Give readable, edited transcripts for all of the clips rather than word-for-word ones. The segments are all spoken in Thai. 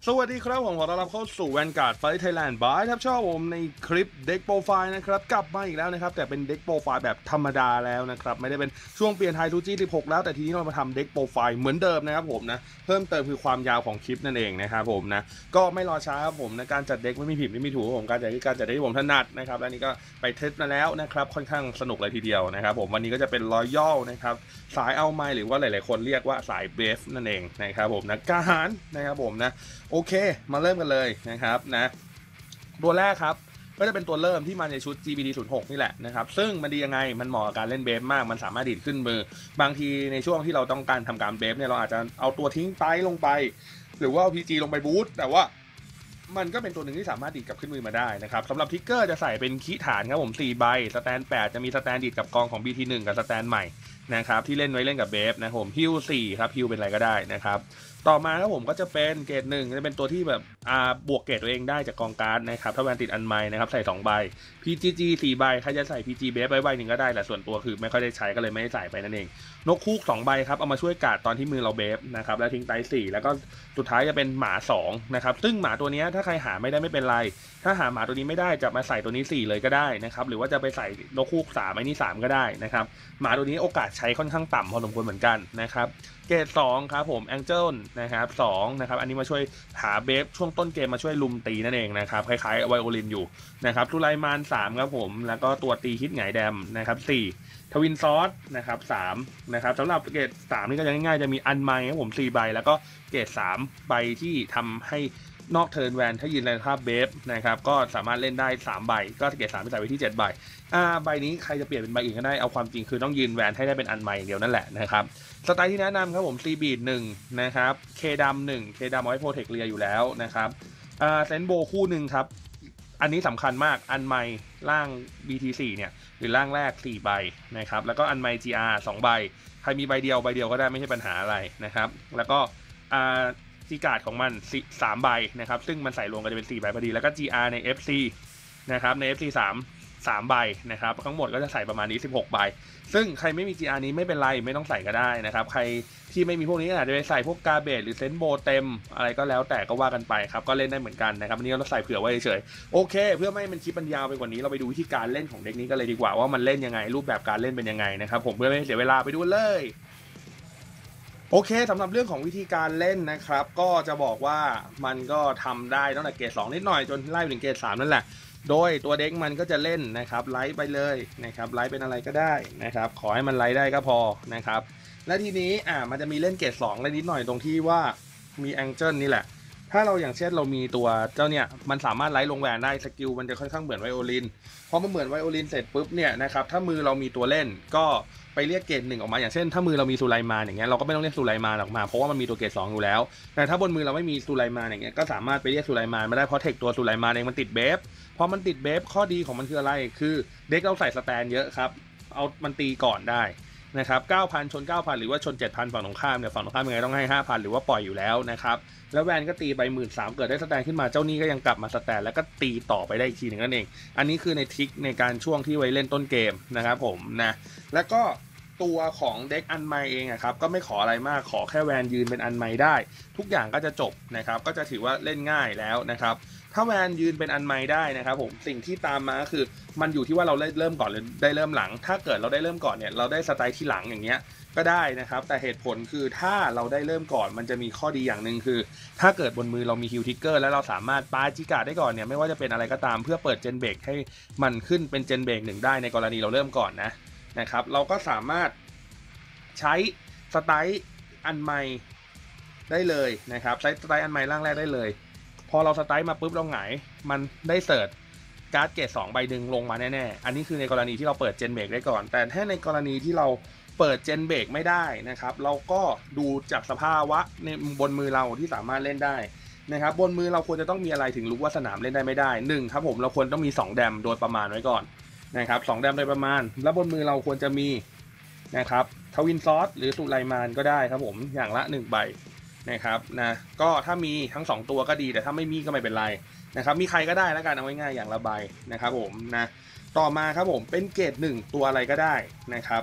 สวัสดีครับผมขอต้อนรับเข้าสู่ Vanguard Fight Thailand บายครับชอบผมในคลิปเด็กโปรไฟล์นะครับกลับมาอีกแล้วนะครับแต่เป็นเด็กโปรไฟล์แบบธรรมดาแล้วนะครับไม่ได้เป็นช่วงเปลี่ยนไททูจี16แล้วแต่ทีนี้เรามาทำเด็กโปรไฟล์เหมือนเดิมนะครับผมนะเพิ่มเติมคือความยาวของคลิปนั่นเองนะครับผมนะก็ไม่รอช้าครับผมในการจัดเด็กไม่มีผิดไม่มีถูกผมการจัดที่ผมถนัดนะครับและนี่ก็ไปเทสมาแล้วนะครับค่อนข้างสนุกเลยทีเดียวนะครับผมวันนี้ก็จะเป็นรอยัลนะครับสายเอาไมหรือว่าหลายๆคนเรียกว่าสายเบฟนั่นเองนะครับผมนะกาหารนะครับผมนะโอเคมาเริ่มกันเลยนะครับนะตัวแรกครับก็จะเป็นตัวเริ่มที่มาในชุด GBD06 นี่แหละนะครับซึ่งมันดียังไงมันเหมาะกับการเล่นเบฟมากมันสามารถดีดขึ้นมือบางทีในช่วงที่เราต้องการทำการเบฟเนี่ยเราอาจจะเอาตัวทิ้งไตลงไปหรือว่าเอา PG ลงไปบูสต์แต่ว่ามันก็เป็นตัวหนึ่งที่สามารถดีดกลับขึ้นมือมาได้นะครับสำหรับทิกเกอร์จะใส่เป็นคีย์ฐานครับผม4ใบสแตน8จะมีสแตนดีดกับกองของ BT1 กับสแตนใหม่นะครับที่เล่นไว้เล่นกับเบฟนะผมฮิว4ครับฮิวเป็นอะไรก็ได้นะครับต่อมาครับผมก็จะเป็นเกรด1จะเป็นตัวที่แบบบวกเกรดตัวเองได้จากกองการ์ดนะครับถ้าแวนติดอันไม้นะครับใส่2ใบ PGG 4ใบใครจะใส่ PG เบฟไว้ใบหนึ่งก็ได้แต่ส่วนตัวคือไม่ค่อยได้ใช้ก็เลยไม่ได้ใส่ไปนั่นเองนกคูก2ใบครับเอามาช่วยการ์ดตอนที่มือเราเบฟนะครับแล้วทิ้งไต4แล้วก็สุดท้ายจะเป็นหมา2นะครับซึ่งหมาตัวนี้ถ้าใครหาไม่ได้ไม่เป็นไรถ้าหาหมาตัวนี้ไม่ได้จะมาใส่ตัวนี้4เลยก็ได้นะครับหรือว่าจะไปใส่นกคูก3ไอ้นี่3ก็ได้นะครับหมาตัวนี้โอกาสใช้ค่อนข้างต่ำพอสมควรเหมือนกันนะครับเกรด2ครับผมแองเจิลนะครับ2นะครับอันนี้มาช่วยหาเบฟช่วงต้นเกมมาช่วยลุมตีนั่นเองนะครับคล้ายๆไวโอลินอยู่นะครับสุไลมาน3ครับผมแล้วก็ตัวตีฮิตหงายแดมนะครับ4ทวินซอสนะครับ3นะครับสำหรับเกรด3นี่ก็จะง่ายๆจะมีอันไมครับผม4ใบแล้วก็เกรด3ใบที่ทำให้นอกเทิร์นแวนถ้ายืนในภาพเบฟนะครับก็สามารถเล่นได้3ใบก็เกรด3ไปใส่ไว้ที่7ใบใบนี้ใครจะเปลี่ยนเป็นใบอื่นก็ได้เอาความจริงคือต้องยืนแวนให้ได้เป็นอันใหม่เดียวนั่นแหละนะครับสไตล์ที่แนะนำครับผมซีบีด1นะครับเคดำ1เคดำเอาไว้โปรเทคเรียอยู่แล้วนะครับเซนโบคู่หนึ่งครับอันนี้สำคัญมากอันใหม่ล่าง BT4 เนี่ยหรือล่างแรก4ใบนะครับแล้วก็อันใหม่ GR 2ใบใครมีใบเดียวก็ได้ไม่ใช่ปัญหาอะไรนะครับแล้วก็จีการ์ดของมัน3ใบนะครับซึ่งมันใส่รวมกันจะเป็น4ใบพอดีแล้วก็ GR ใน FC นะครับใน FC 3ใบนะครับทั้งหมดก็จะใส่ประมาณนี้16ใบซึ่งใครไม่มี GR นี้ไม่เป็นไรไม่ต้องใส่ก็ได้นะครับใครที่ไม่มีพวกนี้อาจจะไปใส่พวกกาเบจหรือเซนโบเต็มอะไรก็แล้วแต่ก็ว่ากันไปครับก็เล่นได้เหมือนกันนะครับอันนี้เราใส่เผื่อไว้เฉยๆโอเคเพื่อไม่ให้มันคลิปมันยาวไปกว่านี้เราไปดูวิธีการเล่นของเด็กนี้กันเลยดีกว่าว่ามันเล่นยังไงรูปแบบการเล่นเป็นยังไงนะครับผมเพื่อไม่ให้เสียเวลาไปดูเลยโอเคสำหรับเรื่องของวิธีการเล่นนะครับก็จะบอกว่ามันก็ทำได้ตั้งแต่เกรด2นิดหน่อยจนไล่ไปถึงเกรด3นั่นแหละโดยตัวเด็กมันก็จะเล่นนะครับไลท์ไปเลยนะครับไลท์เป็นอะไรก็ได้นะครับขอให้มันไลท์ได้ก็พอนะครับและทีนี้มันจะมีเล่นเกรด2เล่นนิดหน่อยตรงที่ว่ามีแองเจิลนี่แหละถ้าเราอย่างเช่นเรามีตัวเจ้าเนี่ยมันสามารถไลท์ลงแวนได้สกิลมันจะค่อนข้างเหมือนไวโอลินพอมันเหมือนไวโอลินเสร็จปุ๊บเนี่ยนะครับถ้ามือเรามีตัวเล่นก็ไปเรียกเกรด1ออกมาอย่างเช่นถ้ามือเรามีสุไลมานอย่างเงี้ยเราก็ไม่ต้องเรียกสุไลมานออกมาเพราะว่ามันมีตัวเกรด2อยู่แล้วแต่ถ้าบนมือเราไม่มีสุไลมานอย่างเงี้ยก็สามารถไปเรียกสุไลมานมาได้เพราะเทคตัวสุไลมานเองมันติดเบฟพอมันติดเบฟข้อดีของมันคืออะไรคือเด็กเราใส่สแตนเยอะครับเอามันตีก่อนได้นะครับ 9,000 ชน 9,000 หรือว่าชน 7,000 ฝั่งตรงข้ามเนี่ยฝั่งตรงข้ามยังไงต้องให้ 5,000 หรือว่าปล่อยอยู่แล้วนะครับแล้วแวนก็ตีไป 13,000 เกิดได้สแตนขึ้นมาเจ้านี้ก็ยังกลับมาสแตนแล้วก็ตีต่อไปได้อีกทีหนึ่งนั่นเองอันนี้คือในทริคในการช่วงที่ไว้เล่นต้นเกมนะครับผมนะแล้วก็ตัวของเด็กอันไมเองครับก็ไม่ขออะไรมากขอแค่แวนยืนเป็นอันไมได้ทุกอย่างก็จะจบนะครับก็จะถือว่าเล่นง่ายแล้วนะครับถ้าแวนยืนเป็นอันไมได้นะครับผมสิ่งที่ตามมาก็คือมันอยู่ที่ว่าเราเริ่มก่อนหรือได้เริ่มหลังถ้าเกิดเราได้เริ่มก่อนเนี่ยเราได้สไตล์ที่หลังอย่างเงี้ยก็ได้นะครับแต่เหตุผลคือถ้าเราได้เริ่มก่อนมันจะมีข้อดีอย่างหนึ่งคือถ้าเกิดบนมือเรามีฮิลทิกเกอร์แล้วเราสามารถปาจิกาได้ก่อนเนี่ยไม่ว่าจะเป็นอะไรก็ตามเพื่อเปิดเจนเบรกให้มันขึ้นเป็นเจนเบรก1ได้ในกรณีเราเริ่มก่อนนะครับเราก็สามารถใช้สไตล์อันใหม่ได้เลยนะครับใช้สไตล์อันใหม่ร่างแรกได้เลยพอเราสไตล์มาปุ๊บเราหงายมันได้เสิร์ชการ์ดเกรด2ใบดึงลงมาแน่ๆอันนี้คือในกรณีที่เราเปิดเจนเบรกได้ก่อนแต่ถ้าในกรณีที่เราเปิดเจนเบรกไม่ได้นะครับเราก็ดูจากสภาวะในบนมือเราที่สามารถเล่นได้นะครับบนมือเราควรจะต้องมีอะไรถึงรู้ว่าสนามเล่นได้ไม่ได้1ครับผมเราควรต้องมี2แดมโดยประมาณไว้ก่อนนะครับ2แดมโดยประมาณแล้วบนมือเราควรจะมีนะครับทวินซอสหรือสุไลมานก็ได้ครับผมอย่างละ1ใบนะครับนะก็ถ้ามีทั้ง2ตัวก็ดีแต่ถ้าไม่มีก็ไม่เป็นไรนะครับมีใครก็ได้แล้วกันเอาง่ายๆอย่างละใบนะครับผมนะต่อมาครับผมเป็นเกรด1ตัวอะไรก็ได้นะครับ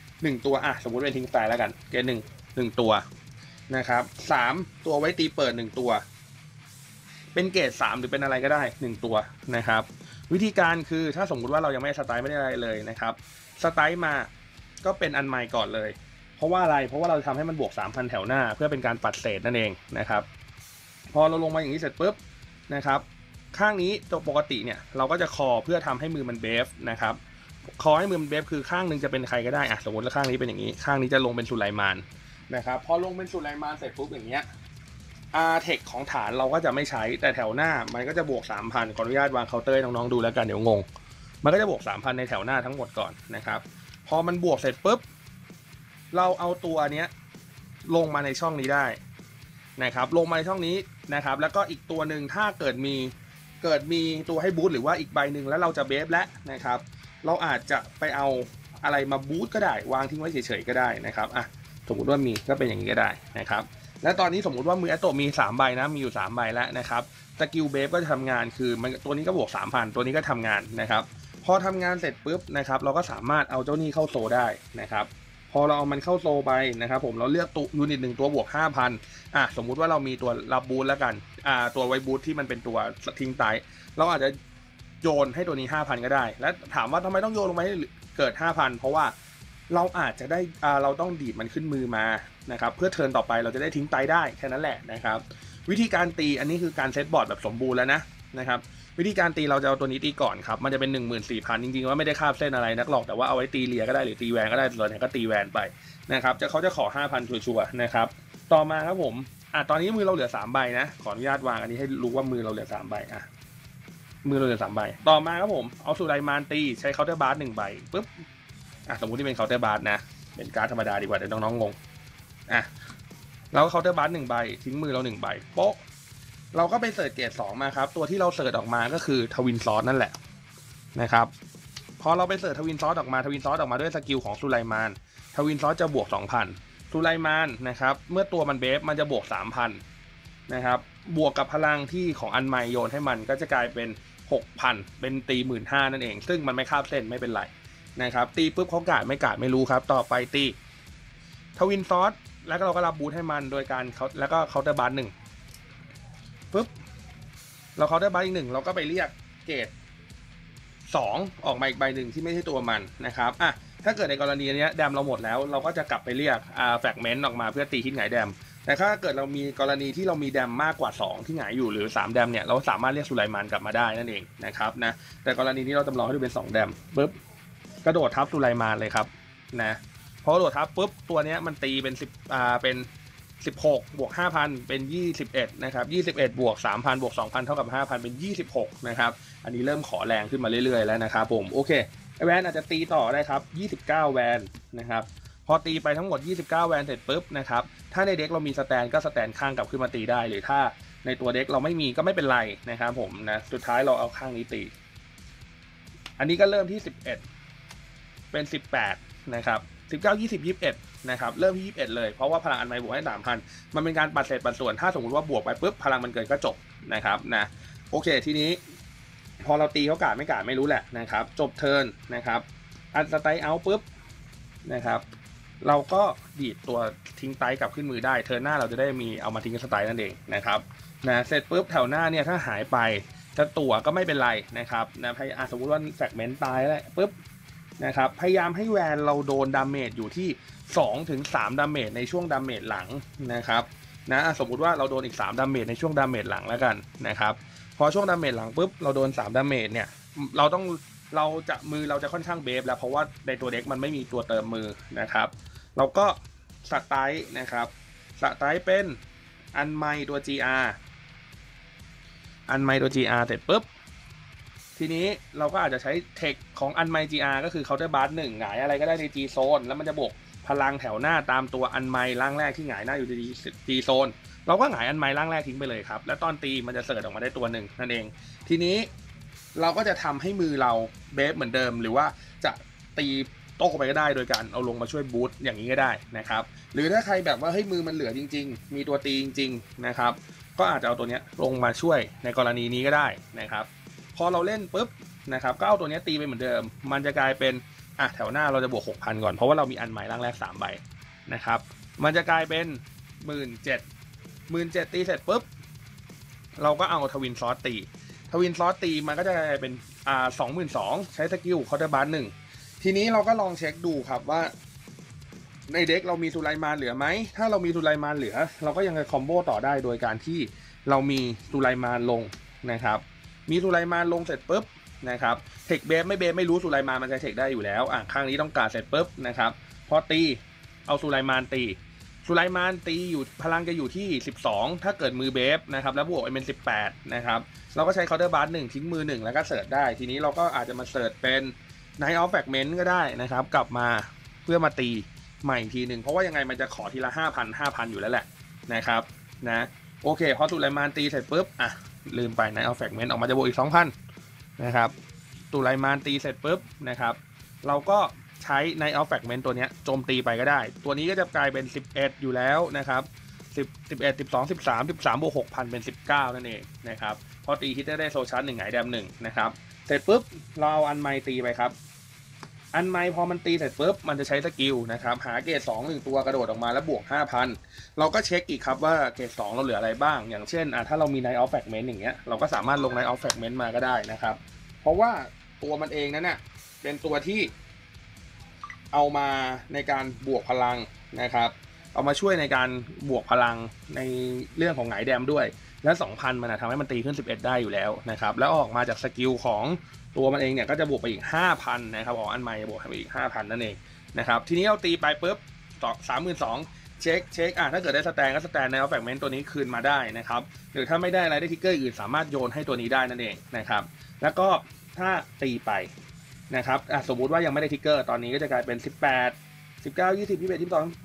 1ตัวสมมุติเป็นทิ้งสไตล์แล้วกันเกรด1ตัวนะครับ3ตัวไว้ตีเปิด1ตัวเป็นเกรด3หรือเป็นอะไรก็ได้1ตัวนะครับวิธีการคือถ้าสมมุติว่าเรายังไม่สไตล์ไม่ได้อะไรเลยนะครับสไตล์มาก็เป็นอันใหม่ก่อนเลยเพราะว่าอะไรเพราะว่าเราทำให้มันบวก 3,000 แถวหน้าเพื่อเป็นการปัดเศษนั่นเองนะครับพอเราลงมาอย่างนี้เสร็จปุ๊บนะครับข้างนี้ตัวปกติเนี่ยเราก็จะคอเพื่อทำให้มือมันเบฟนะครับคอให้มือมันเบฟคือข้างนึงจะเป็นใครก็ได้สมมติว่าข้างนี้เป็นอย่างนี้ข้างนี้จะลงเป็นสุไลมานนะครับพอลงเป็นสุไลมานเสร็จปุ๊บอย่างเงี้ยเทคของฐานเราก็จะไม่ใช้แต่แถวหน้ามันก็จะบวก 3,000 ขออนุญาตวางเคาน์เตอร์ให้น้องๆดูแล้วกันเดี๋ยวงงมันก็จะบวก 3,000 ในแถวหน้าทั้งหมดก่อนนะครับพอมันบวกเสร็จปุ๊บเราเอาตัวเนี้ยลงมาในช่องนี้ได้นะครับลงมาในช่องนี้นะครับแล้วก็อีกตัวหนึ่งถ้าเกิดมีตัวให้บูทหรือว่าอีกใบหนึ่งแล้วเราจะเบฟแล้วนะครับเราอาจจะไปเอาอะไรมาบูทก็ได้วางทิ้งไว้เฉยๆก็ได้นะครับสมมุติว่ามีก็เป็นอย่างนี้ก็ได้นะครับและตอนนี้สมมุติว่ามือแอตโตมี3ใบนะมีอยู่3ใบแล้วนะครับสกิลเบฟก็จะทำงานคือมันตัวนี้ก็บวก 3,000 ตัวนี้ก็ทำงานนะครับพอทำงานเสร็จปุ๊บนะครับเราก็สามารถเอาเจ้านี่เข้าโซได้นะครับพอเราเอามันเข้าโซไปนะครับผมเราเลือกตัวยูนิต1ตัวบวก 5,000สมมุติว่าเรามีตัวรับบูทแล้วกันตัวไวบูทที่มันเป็นตัวทิ้งไตเราอาจจะโยนให้ตัวนี้ 5,000 ก็ได้และถามว่าทำไมต้องโยนลงไปให้เกิด 5,000 เพราะว่าเราอาจจะได้เราต้องดีดมันขึ้นมือมานะครับเพื่อเทิร์นต่อไปเราจะได้ทิ้งไตได้แค่นั้นแหละนะครับวิธีการตีอันนี้คือการเซตบอร์ดแบบสมบูรณ์แล้วนะครับวิธีการตีเราจะเอาตัวนี้ตีก่อนครับมันจะเป็น 14,000 จริงๆว่าไม่ได้คาบเส้นอะไรนักหรอกแต่ว่าเอาไว้ตีเลียก็ได้หรือตีแวนก็ได้ส่วนไหนก็ตีแวนไปนะครับเขาจะขอ 5,000 ชัวร์ๆนะครับต่อมาครับผมตอนนี้มือเราเหลือ3ใบนะขออนุญาตวางอันนี้ให้รู้ว่ามือเราเหลือ3ใบมือเราเหลือ3ใบต่อมาครับผมเอาสุไลมานตีใช้เคาน์เตอร์บาร์1ใบปุ๊บสมมุติที่เป็นเคาน์เตอร์บาร์นะเป็นการ์ดธรรมดาดีกว่าเดี๋ยวน้องๆงงเราก็เคาน์เตอร์บาร์1ใบทิ้งมือเรา1ใบโป๊ะเราก็ไปเสิร์ชเกรด2มาครับตัวที่เราเสิร์ชออกมาก็คือทวินซอสนั่นแหละนะครับพอเราไปเสิร์ชทวินซอสออกมาด้วยสกิลของสุไลมานทวินซอสจะบวก 2,000 สุไลมานนะครับเมื่อตัวมันเบฟมันจะบวก 3,000 นะครับบวกกับพลังที่ของอันใหม่โยนให้มันก็จะกลายเป็น 6,000 เป็นตี 15,000 นั่นเองซึ่งมันไม่คาบเส้นไม่เป็นไรนะครับตีปุ๊บเขากาดไม่รู้ครับต่อไปตีทวินซอสแล้วก็เราก็รับบูทให้มันโดยการแล้วก็เคาน์เตอร์บาร์1ปุ๊บเราเคาน์เตอร์บาร์อีก1เราก็ไปเรียกเกรด2ออกมาอีกใบหนึ่งที่ไม่ใช่ตัวมันนะครับถ้าเกิดในกรณีนี้แดมเราหมดแล้วเราก็จะกลับไปเรียกแฟกเมนต์ออกมาเพื่อตีที่หงายแดมแต่ถ้าเกิดเรามีกรณีที่เรามีแดมมากกว่า2ที่หงายอยู่หรือ3แดมเนี่ยเราสามารถเรียกสุไลมานกลับมาได้นั่นเองนะครับนะแต่กรณีนี้เราจำลองให้ดูเป็น2แดมปุ๊บกระโดดทับสุไลมานเลยครับนะพอกระโดดทับปุ๊บตัวนี้มันตีเป็นเป็น16บวก 5,000 เป็น21นะครับ21บวก 3,000 บวก 2,000 เท่ากับ 5,000 เป็น26นะครับอันนี้เริ่มขอแรงขึ้นมาเรื่อยๆแล้วนะครับผมโอเคแวนอาจจะตีต่อได้ครับ29แวนนะครับพอตีไปทั้งหมด29แวนเสร็จปุ๊บนะครับถ้าในเด็กเรามีสแตนก็สแตนข้างกลับขึ้นมาตีได้หรือถ้าในตัวเด็กเราไม่มีก็ไม่เป็นไรนะครับผมนะสุดท้ายเราเอาข้างนี้ตีอันนี้ก็เริ่มที่11เป็น18นะครับ19 20 21นะครับเริ่มที่21เลยเพราะว่าพลังอันใหม่บวกให้ 3,000 มันเป็นการปัดเศษปัดส่วนถ้าสมมติว่าบวกไปปุ๊บพลังมันเกินก็จบนะครับนะโอเคทีนี้พอเราตีเขากาดไม่รู้แหละนะครับจบเทิร์นนะครับอันสไตล์เอาปุ๊บนะครับเราก็ดีดตัวทิ้งไตกลับขึ้นมือได้เทิร์นหน้าเราจะได้มีเอามาทิ้งสไตล์นั่นเองนะครับนะเสร็จปุ๊บแถวหน้าเนี่ยถ้าหายไปจะตัวก็ไม่เป็นไรนะครับนะสมมุติว่าแฟกเมนต์ตายแล้วปุ๊บนะครับพยายามให้แวนเราโดนดาเมจอยู่ที่ 2-3 ดาเมจในช่วงดาเมจหลังนะครับนะสมมุติว่าเราโดนอีก3ดาเมจในช่วงดาเมจหลังแล้วกันนะครับพอช่วงดาเมจหลังปุ๊บเราโดน3ดาเมจเนี่ยเราจะค่อนข้างเบฟแล้วเพราะว่าในตัวเด็กมันไม่มีตัวเติมมือนะครับเราก็สไตล์นะครับสไตล์เป็นอันไมตัว GR เสร็จปุ๊บทีนี้เราก็อาจจะใช้เทคของอันไม GR ก็คือเคาน์เตอร์บาร์1หงายอะไรก็ได้ใน G โซนแล้วมันจะบวกพลังแถวหน้าตามตัวอันไมร่างแรกที่หงายหน้าอยู่ใน G โซนเราก็หงายอันไมร่างแรกทิ้งไปเลยครับแล้วตอนตีมันจะเสิร์ชออกมาได้ตัวหนึ่งนั่นเองทีนี้เราก็จะทำให้มือเราเบฟเหมือนเดิมหรือว่าจะตีโต้ไปก็ได้โดยการเอาลงมาช่วยบูทอย่างนี้ก็ได้นะครับหรือถ้าใครแบบว่าเฮ้ยมือมันเหลือจริงๆมีตัวตีจริงๆนะครับก็อาจจะเอาตัวนี้ลงมาช่วยในกรณีนี้ก็ได้นะครับพอเราเล่นปุ๊บนะครับก็เอาตัวนี้ตีไปเหมือนเดิมมันจะกลายเป็นแถวหน้าเราจะบวก 6,000 ก่อนเพราะว่าเรามีอันใหม่ร่างแรก3ใบนะครับมันจะกลายเป็น 17,000 ตีเสร็จปุ๊บเราก็เอาทวินซอสตีมันก็จะเป็น22,000ใช้สกิลเคาน์เตอร์บาร์1ทีนี้เราก็ลองเช็คดูครับว่าในเด็กเรามีสุไลมานเหลือไหมถ้าเรามีสุไลมานเหลือเราก็ยังจะคอมโบต่อได้โดยการที่เรามีสุไลมานลงนะครับมีสุไลมานลงเสร็จปุ๊บนะครับเทคเบฟไม่รู้สุไลมานมันจะเทคได้อยู่แล้วข้างนี้ต้องการเสร็จปุ๊บนะครับพอตีเอาสุไลมานตีอยู่พลังจะอยู่ที่12ถ้าเกิดมือเบฟนะครับแล้วบวกเป็น18นะครับเราก็ใช้เคาน์เตอร์บาร์1ทิ้งมือ1แล้วก็เสิร์ชได้ทีนี้เราก็อาจจะมาเสิร์ชเป็น Night of Fragment ก็ได้นะครับกลับมาเพื่อมาตีใหม่ทีหนึ่งเพราะว่ายังไงมันจะขอทีละ 5,000 อยู่แล้วแหละนะครับนะโอเคพอสุไลมานตีเสร็จปุ๊บลืมไป Night of Fragment ออกมาจะบวกอีก 2,000 นะครับสุไลมานตีเสร็จปุ๊บนะครับเราก็ใช้ Night of Fragment ตัวนี้โจมตีไปก็ได้ตัวนี้ก็จะกลายเป็น11อยู่แล้วนะครับ11 12 13บวก 6,000 เป็น19นั่นเองนะครับพอตีฮิตได้โซชาร์1 หงายแดม1นะครับเสร็จปุ๊บเราเอาอันไมตีไปครับอันไมพอมันตีเสร็จปุ๊บมันจะใช้สกิลนะครับหาเกรด2 1ตัวกระโดดออกมาแล้วบวก 5,000 เราก็เช็คอีกครับว่าเกรด2เราเหลืออะไรบ้างอย่างเช่นถ้าเรามี Night of Fragment อย่างเงี้ยเราก็สามารถลง Night of Fragment มาก็ได้นะครับเพราะว่าตัวมันเองนั้นน่ะเป็นตัวที่เอามาในการบวกพลังนะครับเอามาช่วยในการบวกพลังในเรื่องของหงายแดมด้วยและ 2,000 มันทำให้มันตีขึ้น11ได้อยู่แล้วนะครับแล้วออกมาจากสกิลของตัวมันเองเนี่ยก็จะบวกไปอีก 5,000 นะครับอันใหม่จะบวกไปอีก 5,000 นั่นเองนะครับทีนี้เราตีไปปุ๊บ32,000เช็คถ้าเกิดได้สแตนก็สแตนในเอาแฟกเมนต์ตัวนี้คืนมาได้นะครับหรือถ้าไม่ได้อะไรได้ทิกเกอร์อื่นสามารถโยนให้ตัวนี้ได้นั่นเองนะครับแล้วก็ถ้าตีไปนะครับสมมุติว่ายังไม่ได้ทิกเกอร์ตอนนี้ก็จะกลายเป็น18 19 20 21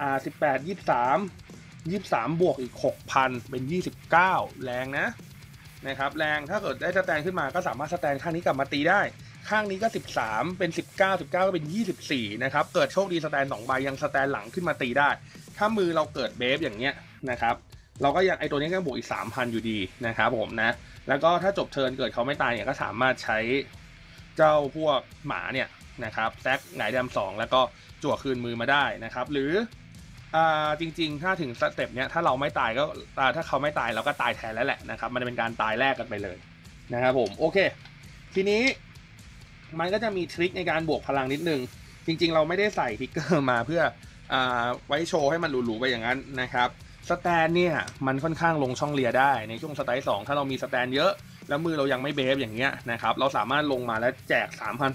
2218 23บวกอีก 6,000 เป็น29แรงนะครับแรงถ้าเกิดได้สแตนขึ้นมาก็สามารถสแตนข้างนี้กลับมาตีได้ข้างนี้ก็13เป็น19ก็เป็น24นะครับเกิดโชคดีสแตน2ใบยังสแตนหลังขึ้นมาตีได้ถ้ามือเราเกิดเบฟอย่างเงี้ยนะครับเราก็ยังไอตัวนี้ก็บวกอีก 3,000 อยู่ดีนะครับผมนะแล้วก็ถ้าจบเทิร์นเกิดเขาไม่ตายเนี่ยก็สามารถใช้เจ้าพวกหมาเนี่ยนะครับแซกหงายแดม2แล้วก็จั่วคืนมือมาได้นะครับหรือจริงๆถ้าถึงสเต็ปเนี้ยถ้าเราไม่ตายก็ถ้าเขาไม่ตายเราก็ตายแทนแล้วแหละนะครับมันเป็นการตายแลกกันไปเลยนะครับผมโอเคทีนี้มันก็จะมีทริคในการบวกพลังนิดนึงจริงๆเราไม่ได้ใส่ทิกเกอร์มาเพื่อไว้โชว์ให้มันหรูๆไปอย่างนั้นนะครับสแตนเนี่ยมันค่อนข้างลงช่องเลียได้ในช่วงสไตล์2ถ้าเรามีสแตนเยอะแล้วมือเรายังไม่เบฟอย่างเงี้ยนะครับเราสามารถลงมาแล้วแจก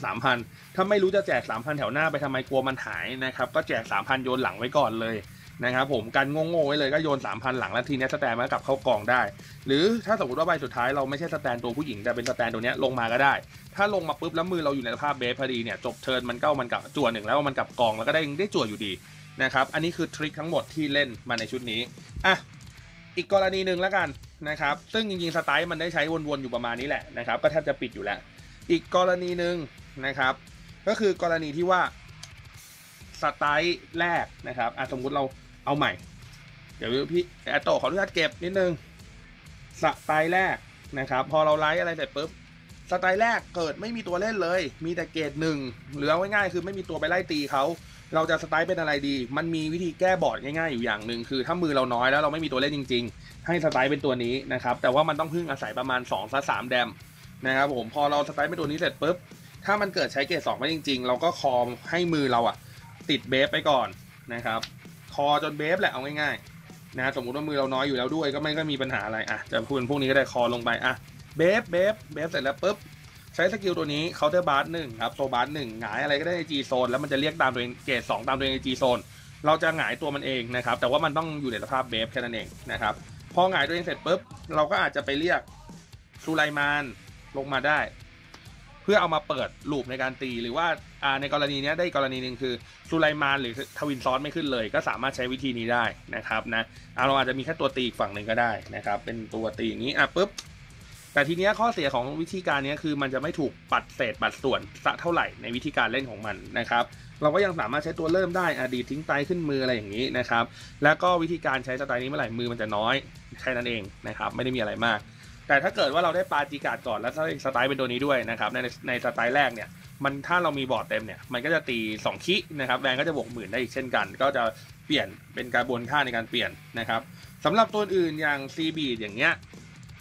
3,000 ถ้าไม่รู้จะแจก 3,000 แถวหน้าไปทำไมกลัวมันหายนะครับก็แจก 3,000 โยนหลังไว้ก่อนเลยนะครับผมกันโง่ๆไว้เลยก็โยน 3,000 หลังแล้วทีนี้สแตนมันกลับเข้ากองได้หรือถ้าสมมติว่าใบสุดท้ายเราไม่ใช่สแตนตัวผู้หญิงแต่เป็นสแตนตัวนี้ลงมาก็ได้ถ้าลงมาปุ๊บแล้วมือเราอยู่ในสภาพเบฟพอดีเนี่ยจบเทิร์นมันกลับจั่ว1แล้วมันกลับกองแล้วก็ได้จั่วอยู่ดีนะครับอันนี้คือทริคทั้งหมดที่เล่นมาในชุดนี้อีกกรณีหนึ่งแล้วกันนะครับซึ่งจริงๆสไตล์มันได้ใช้วนๆอยู่ประมาณนี้แหละนะครับก็แทบจะปิดอยู่แล้วอีกกรณีหนึ่งนะครับก็คือกรณีที่ว่าสไตล์แรกนะครับสมมุติเราเอาใหม่เดี๋ยวพี่โตขออนุญาตเก็บนิดนึงสไตล์แรกนะครับพอเราไลฟ์อะไรเสร็จปุ๊บสไตล์แรกเกิดไม่มีตัวเล่นเลยมีแต่เกรด1หรือเอาง่ายๆคือไม่มีตัวไปไล่ตีเขาเราจะสไตล์เป็นอะไรดีมันมีวิธีแก้บอร์ดง่ายๆอยู่อย่างหนึ่งคือถ้ามือเราน้อยแล้วเราไม่มีตัวเล่นจริงๆให้สไตล์เป็นตัวนี้นะครับแต่ว่ามันต้องพึ่งอาศัยประมาณ2-3แดมนะครับผมพอเราสไตล์เป็นตัวนี้เสร็จปุ๊บถ้ามันเกิดใช้เกรด2ไม่จริงๆเราก็คอให้มือเราติดเบฟไปก่อนนะครับคอจนเบฟแหละเอาง่ายๆนะสมมุติว่ามือเราน้อยอยู่แล้วด้วยก็ไม่ก็มีปัญหาอะไรจะพูดพวกนี้ก็ได้คอลงไปเบฟเสร็จแล้วปุ๊บใช้สกิลตัวนี้เคาน์เตอร์บาร์1ครับโซบาร์1หงายอะไรก็ได้ใน G โซนแล้วมันจะเรียกตามตัวเองเกรด2ตามตัวเองใน G โซนเราจะหงายตัวมันเองนะครับแต่ว่ามันต้องอยู่ในสภาพเบฟแค่นั้นเองนะครับพอหงายตัวเองเสร็จปุ๊บเราก็อาจจะไปเรียกสุไลมานลงมาได้เพื่อเอามาเปิดลูปในการตีหรือว่าในกรณีนี้ได้กรณีหนึ่งคือสุไลมานหรือทวินซอสไม่ขึ้นเลยก็สามารถใช้วิธีนี้ได้นะครับนะเราอาจจะมีแค่ตัวตีอีกฝั่งหนึ่งก็ได้นะครับเป็นตัวตีอย่างนี้ปุ๊บแต่ทีนี้ข้อเสียของวิธีการนี้คือมันจะไม่ถูกปัดเศษปัดส่วนสักเท่าไหร่ในวิธีการเล่นของมันนะครับเราก็ยังสามารถใช้ตัวเริ่มได้ดีทิ้งไตขึ้นมืออะไรอย่างนี้นะครับแล้วก็วิธีการใช้สไตล์นี้เมื่อไหร่มือมันจะน้อยแค่นั้นเองนะครับไม่ได้มีอะไรมากแต่ถ้าเกิดว่าเราได้ปาจิการ์ดก่อนแล้วสไตล์เป็นตัวนี้ด้วยนะครับในสไตล์แรกเนี่ยมันถ้าเรามีบอร์ดเต็มเนี่ยมันก็จะตี2คินะครับแรงก็จะบวก10,000ได้อีกเช่นกันก็จะเปลี่ยนเป็นกระบวนท่าในการเปลี่ยนนะครับสำหรับตัวอื่นอย่างซีบีอย่างเงี้ย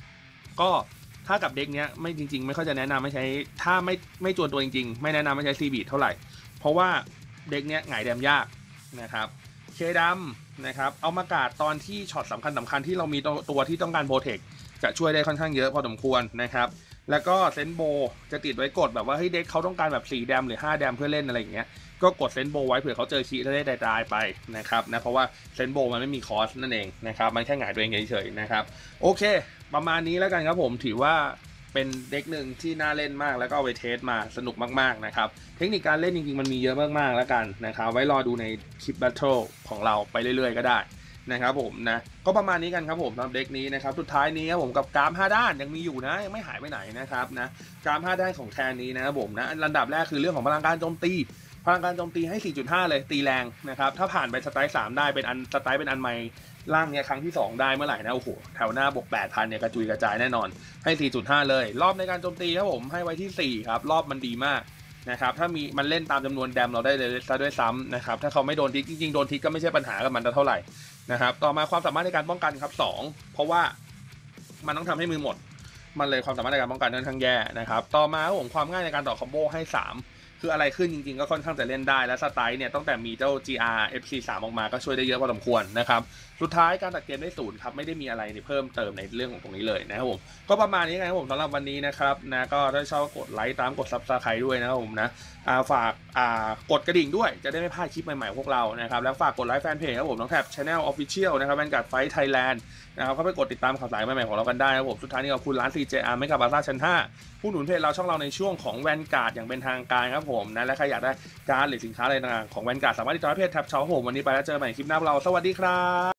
ก็ถ้ากับเด็กเนี้ยไม่จริงๆไม่ค่อยจะแนะนำไม่ใช้ถ้าไม่จวนตัวจริงๆไม่แนะนำไม่ใช้ซีบีเท่าไหร่เพราะว่าเด็กเนี้ยหงายแดมยากนะครับเคดำนะครับเอามากาดตอนที่ช็อตสำคัญที่เรามีตัวที่ต้องการโปรเทคจะช่วยได้ค่อนข้างเยอะพอสมควรนะครับแล้วก็เซนโบจะติดไว้กดแบบว่าเฮ้ยเด็กเขาต้องการแบบ4แดมหรือ5แดมเพื่อเล่นอะไรอย่างเงี้ยก็กดเซนโบไว้เผื่อเขาเจอคีแล้วได้ตายไปนะครับนะเพราะว่าเซนโบมันไม่มีคอสนั่นเองนะครับมันแค่หงายตัวเองเฉยๆนะครับโอเคประมาณนี้แล้วกันครับผมถือว่าเป็นเด็กหนึ่งที่น่าเล่นมากแล้วก็เอาไปเทสมาสนุกมากๆนะครับเทคนิคการเล่นจริงๆมันมีเยอะมากๆแล้วกันนะครับไว้รอดูในคลิปแบทเทิลของเราไปเรื่อยๆก็ได้นะครับผมนะก็ประมาณนี้กันครับผมสำหรับเด็กนี้นะครับสุดท้ายนี้ครับผมกับกราม5ด้านยังมีอยู่นะยังไม่หายไปไหนนะครับนะกราม5ด้านของแทนนี้นะครับผมนะลำดับแรกคือเรื่องของพลังการโจมตีพลังการโจมตีให้ 4.5 เลยตีแรงนะครับถ้าผ่านไปสไตล์3ได้เป็นอันสไตล์เป็นอันใหม่ล่างเนี่ยครั้งที่2ได้เมื่อไหร่นะโอ้โหแถวหน้าบวก 8,000 เนี่ยกระจุยกระจายแน่นอนให้ 4.5 เลยรอบในการโจมตีครับผมให้ไว้ที่4ครับรอบมันดีมากนะครับถ้ามีมันเล่นตามจำนวนแดมเราได้เลยซะด้วยซ้ำนะครับถ้าเขาไม่โดนทิกจริงๆโดนทิกก็ไม่ใช่ปัญหากับมันเท่าไหร่นะครับต่อมาความสามารถในการป้องกันครับ2เพราะว่ามันต้องทำให้มือหมดมันเลยความสามารถในการป้องกันค่อนข้างแย่นะครับต่อมาผมความง่ายในการต่อคอมโบให้3คืออะไรขึ้นจริงๆก็ค่อนข้างจะเล่นได้และสไตล์เนี่ยตั้งแต่มีเจ้า GR FC3 ออกมาก็ช่วยได้เยอะพอสมควรนะครับสุดท้ายการตัดเกมได้0ครับไม่ได้มีอะไรเพิ่มเติมในเรื่องของตรงนี้เลยนะครับผมก็ประมาณนี้นะครับผมสำหรับวันนี้นะครับนะก็ถ้าชอบกดไลค์ตามกด Subscribe ด้วยนะครับผมนะฝากกดกระดิ่งด้วยจะได้ไม่พลาดคลิปใหม่ๆพวกเรานะครับแล้วฝากกดไลค์แฟนเพจครับผมน้องแท็บ Channel Official นะครับVanguard Fight Thailand นะครับเข้าไปกดติดตามข่าวสารใหม่ๆของเรากันได้ครับผมสุดท้ายนี้ขอบคุณร้าน CJR ไม่กับบาซ่าชั้น5ผู้หนุนเพจเราช่องเราในช่วงของ Vanguard อย่างเป็นทางการครับผมนะและใครอยากได้การ์ดหรือสินค้าอะไรต่างๆของ Vanguard สามารถติดต่อเพจแท็บช็อปผมวันนี้ไปแล้วเจอกันใหม่คลิปหน้าเราสวัสดีครับ